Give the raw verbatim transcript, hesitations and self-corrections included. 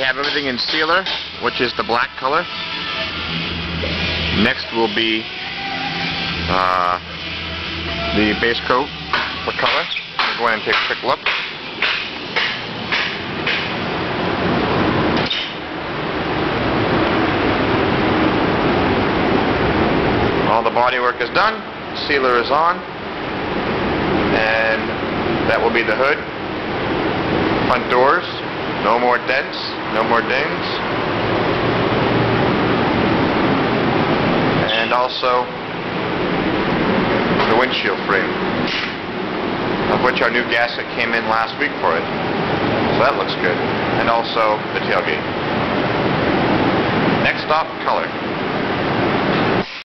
we have everything in sealer, which is the black color. Next will be uh, the base coat for color. We'll go in and take a quick look. All the bodywork is done, sealer is on, and that will be the hood. Front doors, no more dents, no more dings. And also the windshield frame, of which our new gasket came in last week for it. So that looks good. And also the tailgate. Next stop, color.